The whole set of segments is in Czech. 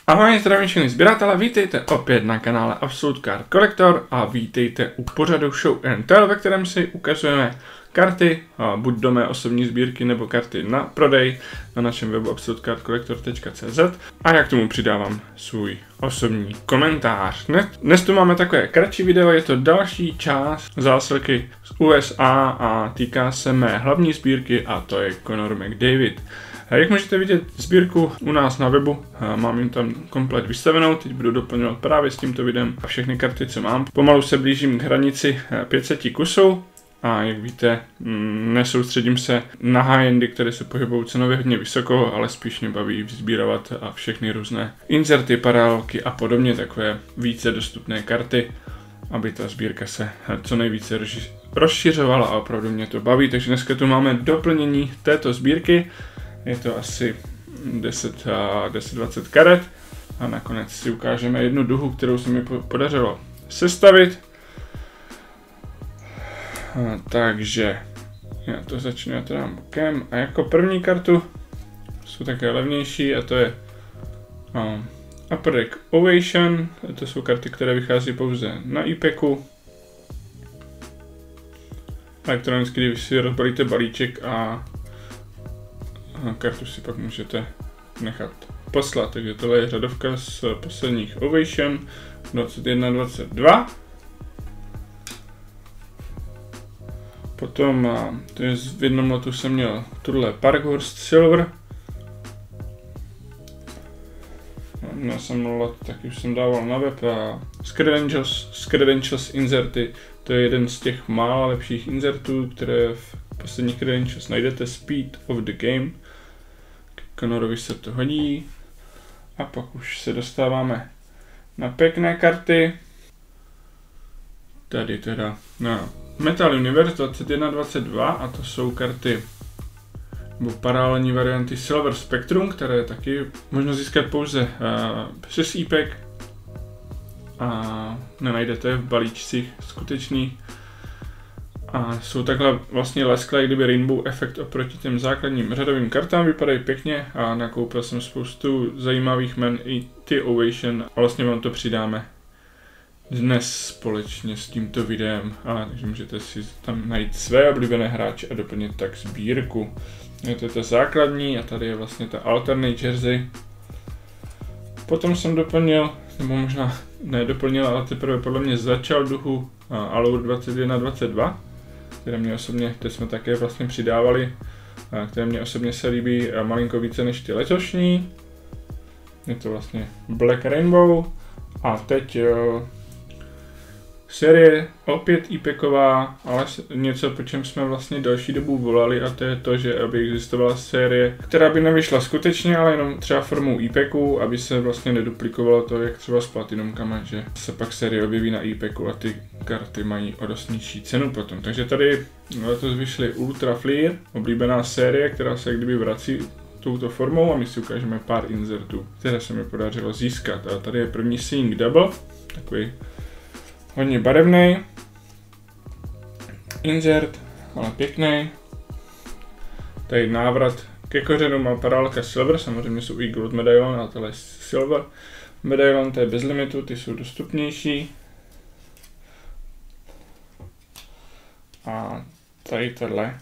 Ahoj, zdravím všechny sběratele, vítejte opět na kanále Absolute Card Collector a vítejte u pořadu Show and Tell, ve kterém si ukazujeme karty, buď do mé osobní sbírky nebo karty na prodej na našem webu absolutecardcollector.cz a já k tomu přidávám svůj osobní komentář. Dnes tu máme takové kratší video, je to další část zásilky z USA a týká se mé hlavní sbírky a to je Conor McDavid. Jak můžete vidět sbírku u nás na webu, mám jim tam komplet vystavenou, teď budu doplňovat právě s tímto videem a všechny karty, co mám. Pomalu se blížím k hranici 500 kusů a jak víte, nesoustředím se na high-endy, které se pohybují cenově hodně vysoko, ale spíš mě baví vzbírat a všechny různé inserty, paralelky a podobně, takové více dostupné karty, aby ta sbírka se co nejvíce rozšiřovala a opravdu mě to baví. Takže dneska tu máme doplnění této sbírky. Je to asi 10-20 karet a nakonec si ukážeme jednu duhu, kterou se mi podařilo sestavit. Takže já to začnu, já to dám bokem a jako první kartu jsou také levnější a to je Upper Deck Ovation. To jsou karty, které vychází pouze na IPECu. Elektronicky, když si rozbalíte balíček a kartu si pak můžete nechat poslat, takže tohle je řadovka z posledních Ovation 21-22. Potom to je v jednom lotu jsem měl tuhle Parkhurst Silver. Měl jsem lot, taky už jsem dával na web a Credentials inserty, to je jeden z těch mála lepších insertů, které v posledních Credentials najdete, Speed of the Game. Conorovi se to hodí. A pak už se dostáváme na pěkné karty. Tady teda na Metal Universe 21-22 a to jsou karty nebo paralelní varianty Silver Spectrum, které taky možno získat pouze přes IPEC a nenajdete v balíčcích skutečných. A jsou takhle vlastně lesklé, kdyby Rainbow efekt oproti těm základním řadovým kartám, vypadají pěkně a nakoupil jsem spoustu zajímavých men i ty Ovation a vlastně vám to přidáme dnes společně s tímto videem, takže můžete si tam najít své oblíbené hráče a doplnit tak sbírku. Je to ta základní a tady je vlastně ta alternate jersey. Potom jsem doplnil, nebo možná nedoplnil, ale teprve podle mě začal duhu Allure 21-22. Které mě osobně, teď jsme také vlastně přidávali, které mě osobně se líbí malinko více než ty letošní. Je to vlastně Black Rainbow a teď série opět IPECová, ale něco, po čem jsme vlastně další dobu volali a to je to, že aby existovala série, která by nevyšla skutečně, ale jenom třeba formou IPECu, aby se vlastně neduplikovalo to, jak třeba s platinumkama, že se pak série objeví na IPECu a ty karty mají o dost nižší cenu potom. Takže tady letos vyšly Ultra Fleer, oblíbená série, která se kdyby vrací touto formou a my si ukážeme pár insertů, které se mi podařilo získat. A tady je první Seeing Double, takový hodně barevný insert, ale pěkný. Tady návrat ke kořenu má paralelka Silver, samozřejmě jsou i Gold Medaillon, ale tohle je Silver Medaillon, to je bez limitu, ty jsou dostupnější. A tady tohle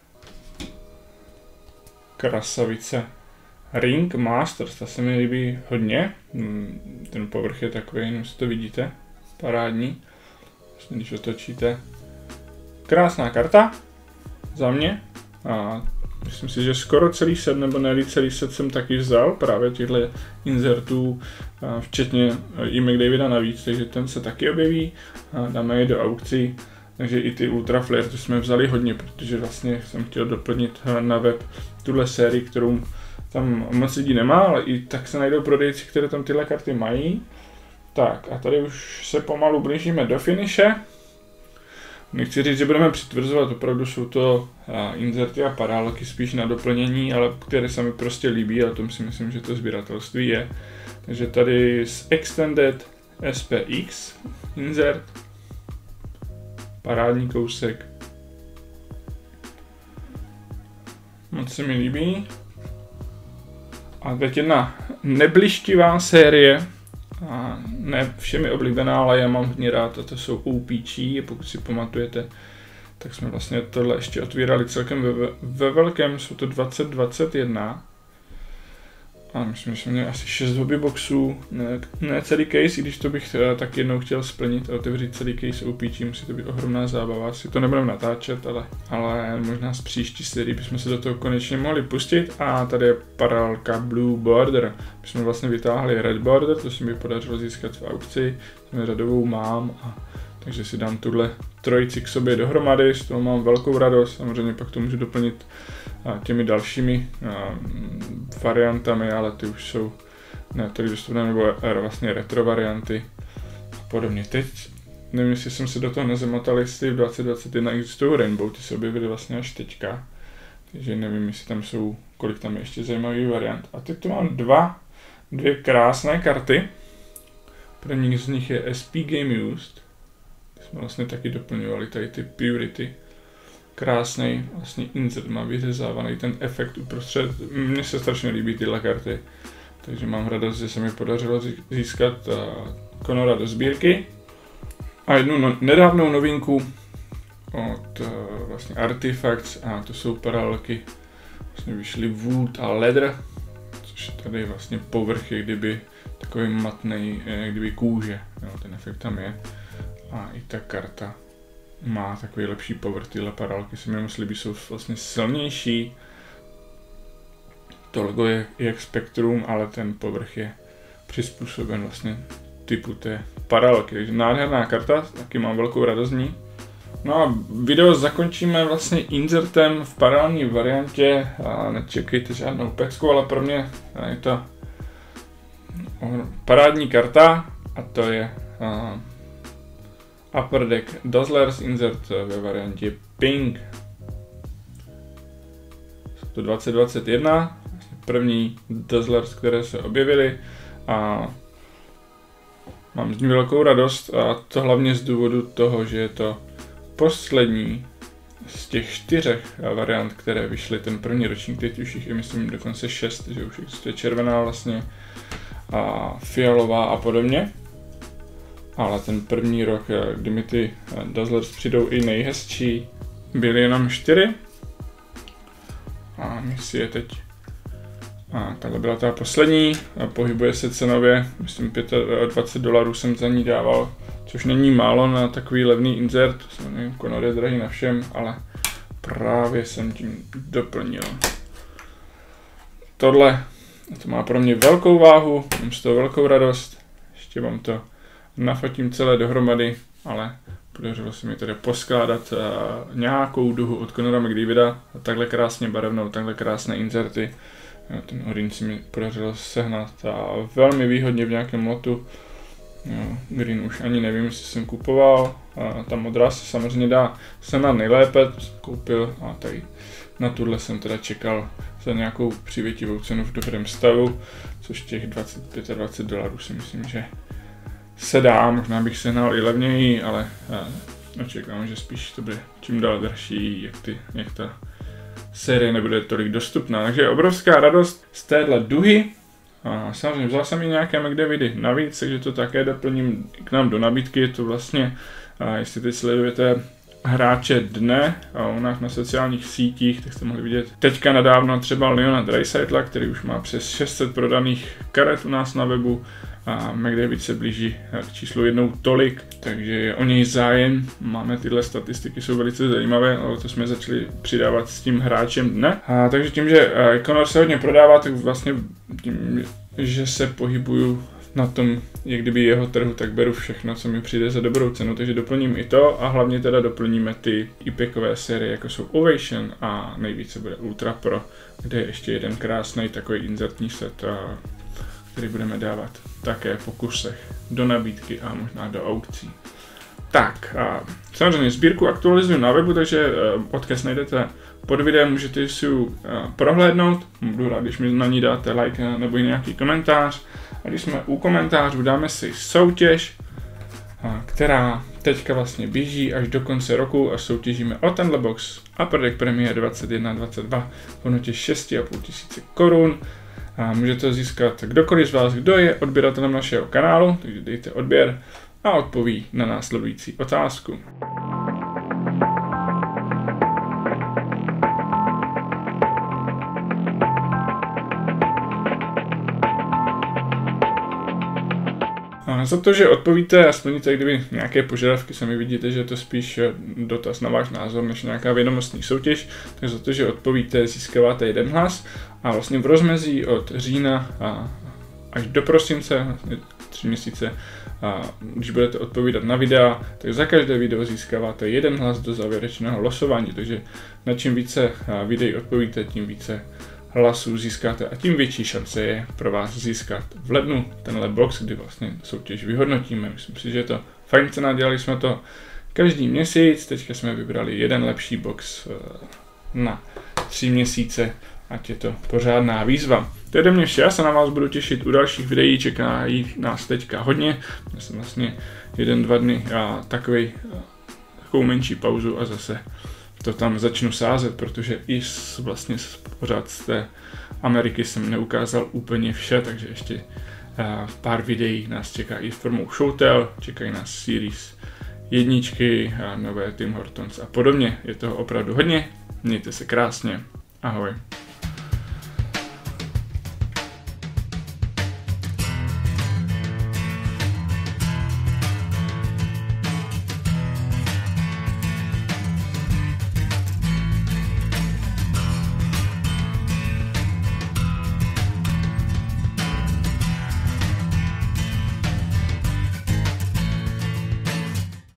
krasavice Ring Masters, ta se mi líbí hodně, ten povrch je takový, jenom si to vidíte. Parádní, když otočíte. Krásná karta za mě a myslím si, že skoro celý set nebo ne celý set jsem taky vzal právě těchto insertů, včetně i McDavida navíc, takže ten se taky objeví a dáme je do aukcí, takže i ty Ultra Flare to jsme vzali hodně, protože vlastně jsem chtěl doplnit na web tuhle sérii, kterou tam moc lidí nemá, ale i tak se najdou prodejci, které tam tyhle karty mají. Tak a tady už se pomalu blížíme do finiše. Nechci říct, že budeme přitvrzovat, opravdu jsou to inserty a paralelky spíš na doplnění, ale které se mi prostě líbí a o tom si myslím, že to sběratelství je. Takže tady z Extended SPX insert, parádní kousek. Moc se mi líbí. A teď jedna neblištivá série, a ne všemi oblíbená, ale já mám hodně rád, a to jsou OPG, pokud si pamatujete, tak jsme vlastně tohle ještě otvírali celkem ve velkém, jsou to 2021. A myslím, že jsme měli asi 6 hobbyboxů, ne celý case, i když to bych tak jednou chtěl splnit a otevřít celý case OPG, musí to být ohromná zábava, asi to nebudeme natáčet, ale možná z příští sérii bychom se do toho konečně mohli pustit. A tady je paralelka Blue Border, my jsme vlastně vytáhli Red Border, to se mi podařilo získat v aukci, jsem řadovou mám, takže si dám tuhle trojici k sobě dohromady, z toho mám velkou radost, samozřejmě pak to můžu doplnit těmi dalšími variantami, ale ty už jsou ne tolik dostupné, nebo vlastně retro varianty a podobně. Teď nevím, jestli jsem se do toho nezamotal, jestli v 2021 existují Rainbow, ty se objevily vlastně až teďka, takže nevím, jestli tam jsou, kolik tam je ještě zajímavých variant. A teď tu mám dvě krásné karty. První z nich je SP Game Used, jsme vlastně taky doplňovali tady ty Purity. Krásný vlastně insert, má vyřezávaný ten efekt uprostřed. Mně se strašně líbí tyhle karty, takže mám radost, že se mi podařilo získat Conora do sbírky. A jednu nedávnou novinku od vlastně Artifacts, a to jsou paralelky, vlastně vyšly Wood a Leather, což je tady vlastně povrch, kdyby takový matnej, kdyby kůže, jo, ten efekt tam je. A i ta karta má takový lepší povrch, tyhle paralelky se mi moc líbí, jsou vlastně silnější. To logo je jak Spectrum, ale ten povrch je přizpůsoben vlastně typu té paralelky. Takže nádherná karta, taky mám velkou radost z ní. No a video zakončíme vlastně insertem v paralelní variantě a nečekejte žádnou pecku, ale pro mě je to parádní karta a to je Upper Deck Dazzlers insert ve variantě Pink. Jsou to 2021, první Dazzlers, které se objevily a mám z ní velkou radost, a to hlavně z důvodu toho, že je to poslední z těch 4 variant, které vyšly. Ten první ročník, teď už jich je myslím dokonce 6, že už existuje červená vlastně a fialová a podobně. Ale ten první rok, kdy mi ty Dazzlers přijdou i nejhezčí, byly jenom 4. A my si je teď. A tahle byla ta poslední, a pohybuje se cenově, myslím $25 jsem za ní dával, což není málo na takový levný insert, Conor je drahý na všem, ale právě jsem tím doplnil. Tohle, to má pro mě velkou váhu, mám z toho velkou radost, ještě vám to nafotím celé dohromady, ale podařilo se mi tedy poskládat nějakou duhu od Conora McDavida, takhle krásně barevnou, takhle krásné inserty. Ten orange si mi podařilo sehnat a velmi výhodně v nějakém lotu. Green už ani nevím, jestli jsem kupoval. Ta modrá se samozřejmě dá sehnat nejlépe, koupil a tady na tuhle jsem teda čekal za nějakou přívětivou cenu v dobrém stavu, což těch $25 si myslím, že se dá, možná bych sehnal i levněji, ale očekávám, že spíš to bude čím dál dražší, jak ta série nebude tolik dostupná. Takže obrovská radost z téhle duhy. A samozřejmě vzal jsem i nějaké McDavidy navíc, takže to také doplním k nám do nabídky. Je to vlastně, jestli teď sledujete hráče dne a u nás na sociálních sítích, tak jste mohli vidět teďka nadávno třeba Leona Draisaitl'a, který už má přes 600 prodaných karet u nás na webu. A McDavid se blíží k číslu 1 tolik, takže je o něj zájem. Máme tyhle statistiky, jsou velice zajímavé, ale to jsme začali přidávat s tím hráčem dne. Takže tím, že Conor se hodně prodává, tak vlastně tím, že se pohybuju na tom, jak kdyby jeho trhu, tak beru všechno, co mi přijde za dobrou cenu, takže doplním i to a hlavně teda doplníme ty IPkové série, jako jsou Ovation a nejvíce bude Ultra Pro, kde je ještě jeden krásný takový insertní set, který budeme dávat také po kusech do nabídky a možná do aukcí. Tak, samozřejmě sbírku aktualizuju na webu, takže odkaz najdete pod videem, můžete si ji prohlédnout. Budu rád, když mi na ní dáte like nebo nějaký komentář. A když jsme u komentářů, dáme si soutěž, která teďka vlastně běží až do konce roku a soutěžíme o tenhle box Upper Deck Premier 21-22 v hodnotě 6 500 korun. A můžete získat kdokoliv z vás, kdo je odběratelem našeho kanálu, takže dejte odběr a odpoví na následující otázku. A za to, že odpovíte a splníte kdyby nějaké požadavky, sami vidíte, že je to spíš dotaz na váš názor, než nějaká vědomostní soutěž, tak za to, že odpovíte, získáváte 1 hlas a vlastně v rozmezí od října až do prosince, vlastně 3 měsíce, a když budete odpovídat na videa, tak za každé video získáváte 1 hlas do závěrečného losování, takže na čím více videí odpovíte, tím více hlasů získáte a tím větší šance je pro vás získat v lednu tenhle box, kdy vlastně soutěž vyhodnotíme. Myslím si, že je to fajn cena, dělali jsme to každý měsíc, teďka jsme vybrali jeden lepší box na 3 měsíce, ať je to pořádná výzva. To je ode mě vše, já se na vás budu těšit u dalších videí, čeká nás teďka hodně, já jsem vlastně 1-2 dny a takovou menší pauzu a zase to tam začnu sázet, protože i vlastně pořád z té Ameriky jsem neukázal úplně vše, takže ještě pár videí nás čeká i formou Showtale, čekají nás Series 1, nové Tim Hortons a podobně. Je toho opravdu hodně, mějte se krásně, ahoj.